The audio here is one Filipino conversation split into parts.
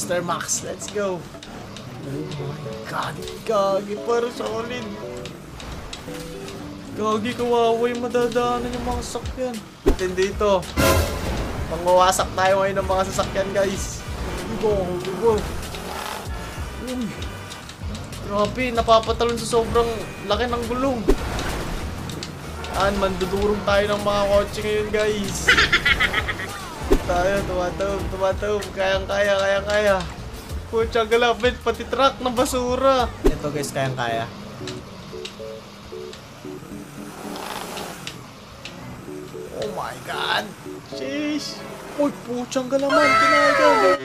Monster Max. Let's go. Oh my God. Gagi, pero solid. Gagi, kawawa yung madadaanan yung mga sasakyan. Atin dito. Pangwawasak tayo ngayon ng mga sasakyan, guys. Go. Grabe, napapatalon sa sobrang laki ng gulong. Mandudurog tayo ng mga kotse ngayon, guys. Tayo, tumatawag. Kayang-kaya. Pucha, galapit, pati truck ng basura. Ito, guys, kayang-kaya. Oh my God. Sheesh. Uy, puchang galaman, kinaga.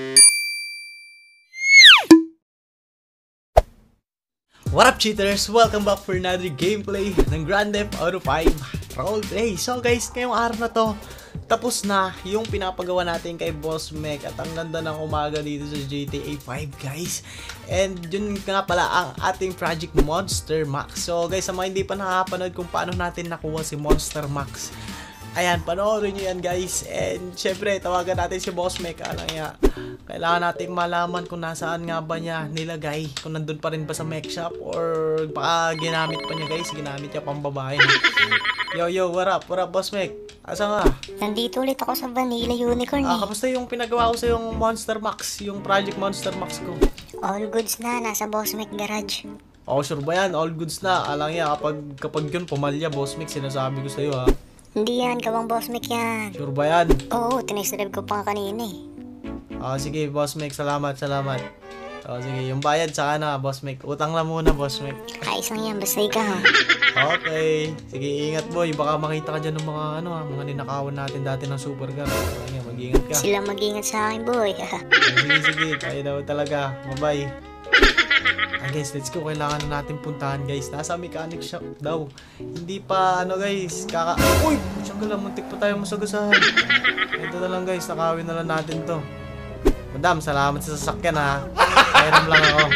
What up, cheaters? Welcome back for another gameplay ng Grand Theft Auto 5 Roleplay. So guys, ngayong araw na to, tapos na yung pinapagawa natin kay Boss Mek. At ang ganda ng umaga dito sa GTA 5, guys. And yun nga pala ang ating Project Monster Max. So guys, sa mga hindi pa nakapanood kung paano natin nakuha si Monster Max, ayan, panoorin nyo yan, guys. And syempre, tawagan natin si Boss Mek. Kailangan natin malaman kung nasaan nga ba niya nilagay. Kung nandun pa rin ba sa mech shop or baka ginamit pa niya, guys. Ginamit niya pang babae. Yo, what up, Boss Mek? Asa nga? Nandito ulit ako sa Vanilla Unicorn eh. Kamusta yung pinagawa ko sa yung Monster Max? Yung Project Monster Max ko? All goods na, nasa Boss Mek garage. Oh, sure ba yan? All goods na. Alang yan, kapag yun pumalya, Boss Mek, sinasabi ko sa'yo, ha? Hindi yan, kawang Boss Mek yan. Sure ba yan? Oo, tinistrib ko pa kanina eh. Sige, Boss Mek, salamat. Sige, yung bayad sa Boss Mek. Utang lang muna, Boss Mek. Ayos lang yan, basta ikaw. Okay. Sige, ingat, boy. Baka makita ka dyan ng mga, mga ninakawan natin dati ng Supercar. Mag-ingat ka. Sila mag-ingat sa akin, boy. Sige. Tayo daw talaga. Bye-bye. Guys, let's go. Kailangan na natin puntahan, guys. Nasa mechanic shop daw. Hindi pa, guys. Uy! Siyang lang, muntik pa tayo masagasahan. Ito na lang, guys. Nakawin na lang natin to. Madam, salamat sa sasakyan, ha. Kairam lang ako.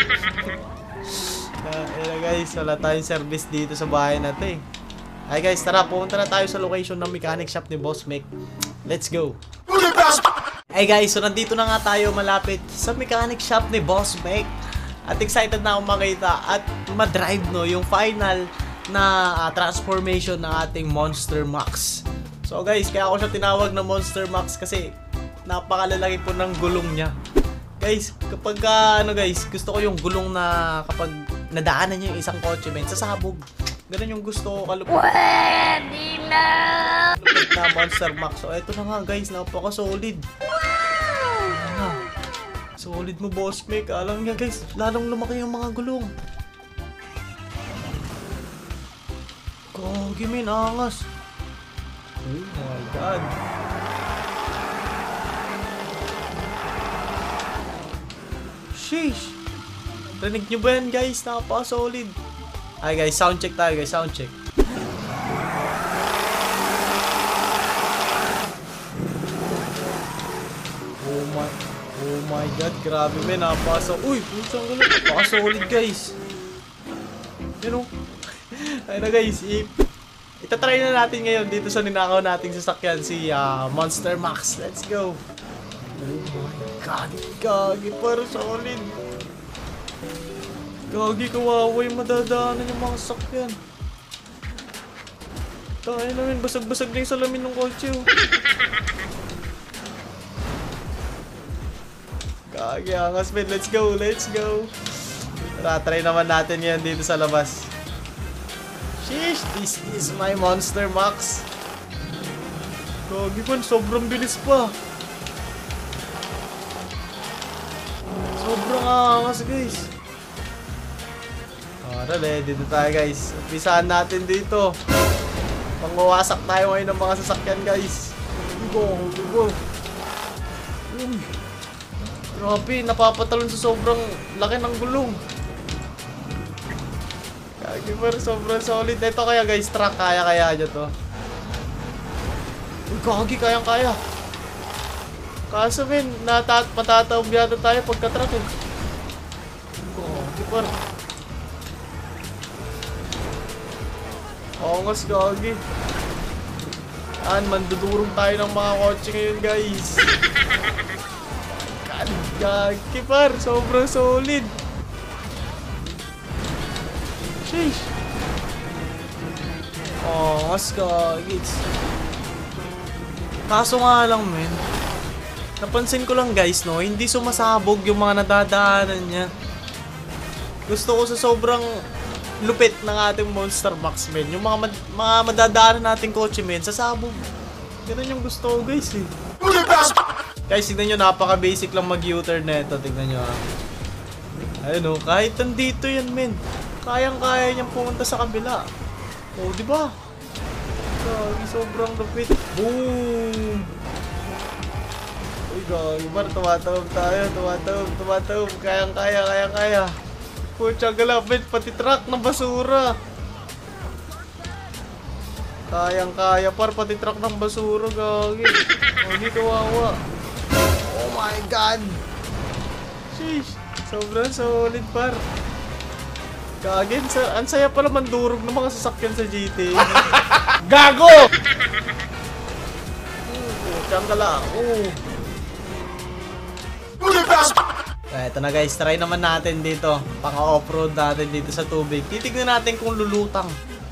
Guys, wala tayong service dito sa bahay natin. Ay, guys, tara. Pumunta na tayo sa location ng mechanic shop ni Boss Mek. Let's go. Ay, guys. So, nandito na nga tayo malapit sa mechanic shop ni Boss Mek. At excited na akong makita at ma-drive yung final na transformation ng ating Monster Max. So guys, kaya ako siya tinawag na Monster Max kasi napakalalaki po ng gulong niya. Guys, kapag guys, gusto ko yung gulong na kapag nadaanan niyo yung isang kotse, sasabog. Ganun yung gusto ko kalupit. Pwede na! Kalupit na Monster Max. So eto na nga, guys, napaka-solid. Solid mo, Boss Mek. Alam niya, guys, lalong lumaki yung mga gulong. Gogi, min, angas. Oh my God. Sheesh. Rinig nyo ba yan, guys? Napaka-solid. Ay, guys, sound check tayo, guys. Sound check. Oh my God, grabe, men. Uy, pusang gulong. Napaka-solid, guys. Yan o. Ayun na, guys. Itatry na natin ngayon dito sa ninakaw nating sasakyan, si Monster Max. Let's go. Oh my God. Gagi, pero solid. Gagi, kawawa yung madadaanan yung mga sasakyan. Tayo namin, basag-basag na yung salamin ng kotse. Gagi, angas, men. Let's go. Try naman natin yan dito sa labas. Sheesh, this is my Monster Max. Gagi, man, sobrang bilis pa. Sobrang angas, guys. Tara, dito tayo, guys. Umpisahan natin dito. Pangwawasak tayo ngayon ng mga sasakyan, guys. Go. Grabe, napapatalon sa sobrang laki ng gulong. Kaya pero sobrang solid. Ito kaya, guys, truck, kaya nyo to. Uy, kagi, kaya. Kaso, men, matatawag yata tayo pagka-truck, eh. Kagi, pero angas, kagi. Mandudurog tayo ng mga kotse ngayon, guys. God. Gagi par, sobrang solid. Sheesh. Oh, mas gagits. Kaso nga lang, men. Napansin ko lang guys, no, hindi sumasabog yung mga nadadaanan niya. Gusto ko sa sobrang lupit ng ating Monster Max, men. Yung mga madadaanan nating kotse, men, sasabog. Ganun yung gusto ko, guys, eh. Guys, tignan nyo, napaka-basic lang mag-U-turn na ito. Tignan nyo, ha. Ayun, oh, kahit nandito yan, men. Kayang-kaya niyang pumunta sa kabila. Oh, di ba? Sobrang lupit. Boom! Uy, gagi, bar, tumatawag tayo, tumatawag. Kayang-kaya. Pucha, galapit, pati truck na basura. Kayang-kaya, par, pati truck ng basura, gagi. Oh, hindi kawawa. Oh my God! Sheesh, sobrang solid, par. Gagi, ang saya pala mandurog ng mga sasakyan sa GTA. Gago! Pucha, gala. Eto na guys, try naman natin dito. Pang-off-road natin dito sa tubig. Titignan natin kung lulutang.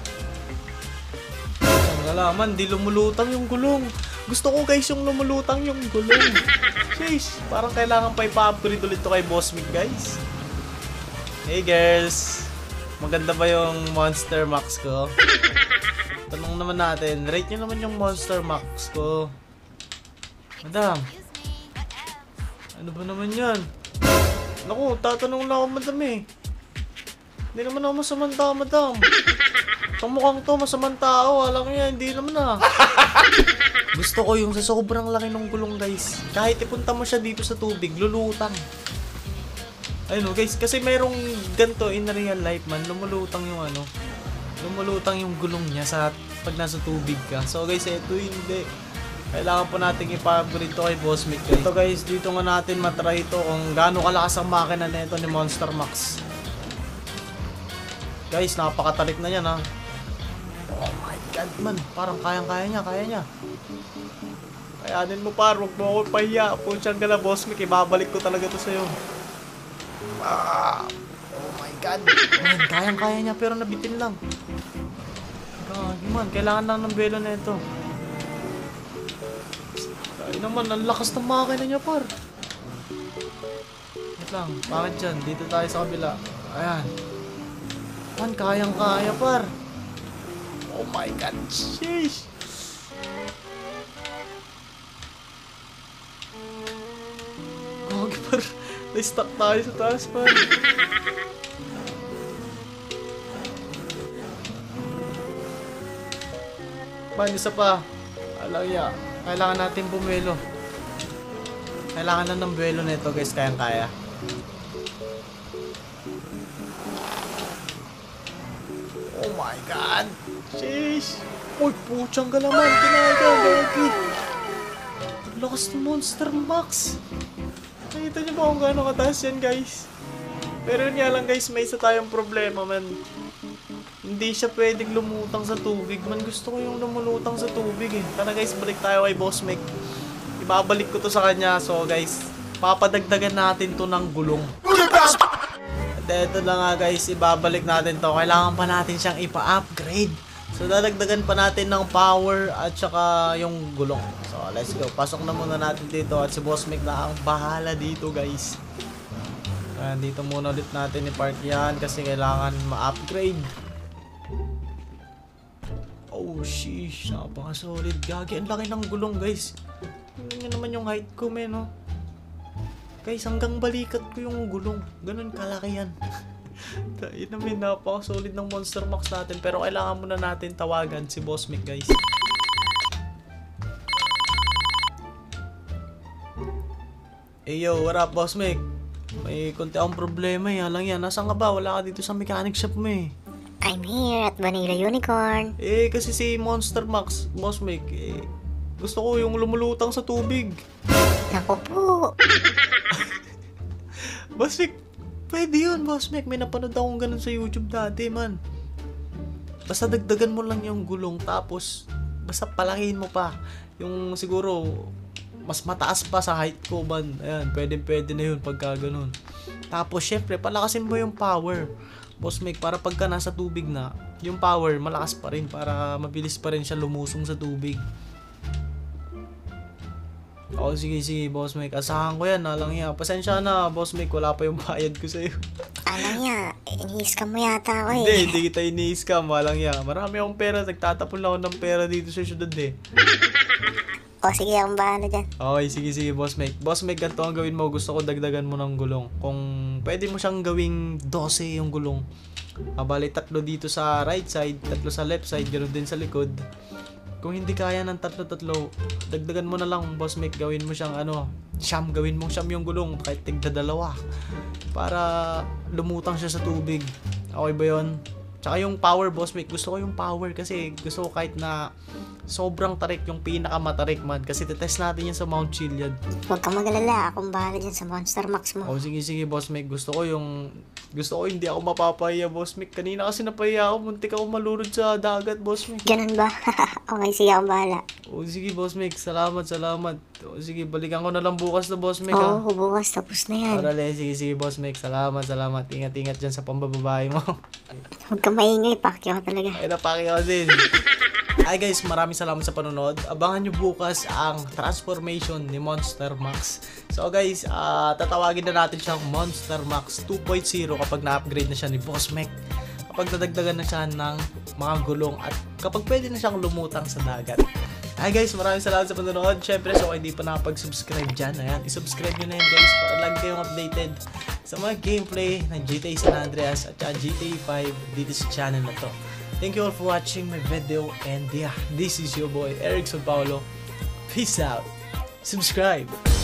Ang galaman, di lumulutang yung gulong. Gusto ko guys yung lumulutang yung gulong. Sheesh, parang kailangan pa ipa-upgrade ulit to kay Boss Mick, guys. Hey girls, maganda ba yung Monster Max ko? Tanong naman natin, rate nyo naman yung Monster Max ko. Madam, ano ba naman yan? Naku, tatanong lang ako, madam eh. Hindi naman ako masamang tao, madam. Itong mukhang to, masamang tao. Alam niya, hindi naman ah. Gusto ko yung sa sobrang laki ng gulong, guys. Kahit ipunta mo siya dito sa tubig, lulutang. Ayun guys, kasi mayroong ganito in real life man, lumulutang yung ano. Lumulutang yung gulong niya sa pag nasa tubig ka. So guys, ito hindi. Kailangan po natin ipa-upgrade to kay Boss Mick, guys. Ito guys, dito nga natin matry ito kung gaano kalakas ang makina na ito ni Monster Max. Guys, napakatarik na yan ha. Oh my God man, parang kaya niya. Kayanin mo par, huwag mo ako pahiya. Punsang gala Boss Mick, ibabalik ko talaga to sa'yo. Oh my God. Man, kaya niya pero nabitin lang. Gagi man, kailangan lang ng belo na ito. Ay naman, ang lakas ng makina niya, par. Wait lang, bakit dyan? Dito tayo sa kabila. Ayan. Man, kayang-kaya, par. Oh my God, sheesh. Gagi, par. Na-stuck tayo sa taas, par. Man, isa pa. Alang ya. Kailangan natin bumelo. Kailangan lang ng buwelo na ito, guys. Kayang-kaya. Oh my God. Sheesh. Uy, putsang galaman. Kinaga, gagi. Lakas ng Monster Max. Nakita niyo ba kung gaano kataas yan, guys? Pero yun nga lang, guys. May isa tayong problema, man. Hindi siya pwedeng lumutang sa tubig. Man, gusto ko yung lumulutang sa tubig eh. Tara guys, balik tayo kay Boss Mick. Ibabalik ko to sa kanya. So guys, papadagdagan natin to ng gulong. At eto na nga guys, ibabalik natin to. Kailangan pa natin siyang ipa-upgrade. So dadagdagan pa natin ng power at saka yung gulong. So let's go. Pasok na muna natin dito at si Boss Mick na ang bahala dito guys. Ayan, dito muna ulit natin i-park yan kasi kailangan ma-upgrade. Oh sheesh, napaka-solid. Gagi, ang laki ng gulong guys. Tingnan nyo naman yung height ko, men, no? Guys, hanggang balikat ko yung gulong. Ganun kalaki yan. Yun naman, napaka-solid ng Monster Max natin. Pero kailangan muna natin tawagan si Boss Mick, guys. Hey yo, what up, Boss Mick? May konti akong problema eh. Alang yan, nasaan ka ba? Wala ka dito sa mechanic shop mo eh. I'm here at Vanilla Unicorn. Eh, kasi si Monster Max, Boss Mick, eh, gusto ko yung lumulutang sa tubig. Naku po. Boss Mick, pwede yun, Boss Mick. May napanood akong ganun sa YouTube dati, man. Basta dagdagan mo lang yung gulong, tapos basta palakihin mo pa. Yung siguro, mas mataas pa sa height ko man. Ayan, pwede na yun pagka ganun. Tapos syempre, palakasin mo yung power, Boss Mike, para pagka nasa tubig na, yung power malakas pa rin para mabilis pa rin siya lumusong sa tubig. Oo, sige, Boss Mike. Asahan ko yan, alang ya. Pasensya na, Boss Mike. Wala pa yung bayad ko sa'yo. Alang ya, iniiskam mo yata ako Hindi kita ini-scam. Walang ya. Marami akong pera. Nagtatapon lang ako ng pera dito sa syudad eh. O sige, akong bahala dyan. Okay, sige, Boss Mike. Boss Mike, ganito ang gawin mo. Gusto ko dagdagan mo ng gulong. Kung pwede mo siyang gawing 12 yung gulong. Bali, 3 dito sa right side, 3 sa left side, ganoon din sa likod. Kung hindi kaya ng 3, dagdagan mo na lang, Boss Mike. Gawin mo siyang siyam. Gawin mong siyam yung gulong, kahit tigda 2. Para lumutang siya sa tubig. Okay ba yun? Tsaka yung power, Boss Mike. Gusto ko yung power kasi gusto ko kahit na sobrang tarik, yung pinakamatarik man. Kasi titest natin yan sa Mount Chiliad. Huwag kang magalala, akong bahala dyan sa Monster Max mo. Oh, sige, Boss Mike. Gusto ko hindi ako mapapahiya, Boss Mike. Kanina kasi napahiya ako, muntik ako malurod sa dagat, Boss Mike. Ganun ba? Okay, sige, akong bahala. Oh, sige, Boss Mike. Salamat. Oh, sige, balikan ko na lang bukas na, Boss Mike. Oo, bukas, tapos na yan. Arale, sige, Boss Mike. Salamat. Ingat dyan sa pambababae mo. Huwag kang maingay, pakyo ka talaga. Ay, napaki ako din. Hi guys, maraming salamat sa panonood. Abangan nyo bukas ang transformation ni Monster Max. So guys, tatawagin na natin siyang Monster Max 2.0 kapag na-upgrade na siya ni Boss Mech. Kapag nadagdagan na siya ng mga gulong at kapag pwede na siyang lumutang sa dagat. Hi guys, maraming salamat sa panonood. Syempre, so hindi pa nakapag-subscribe dyan. Ayan, isubscribe nyo na yan guys para lagi kayong updated sa mga gameplay ng GTA San Andreas at GTA 5 dito sa channel na to. Thank you all for watching my video, and yeah, this is your boy Erickson Paulo. Peace out. Subscribe.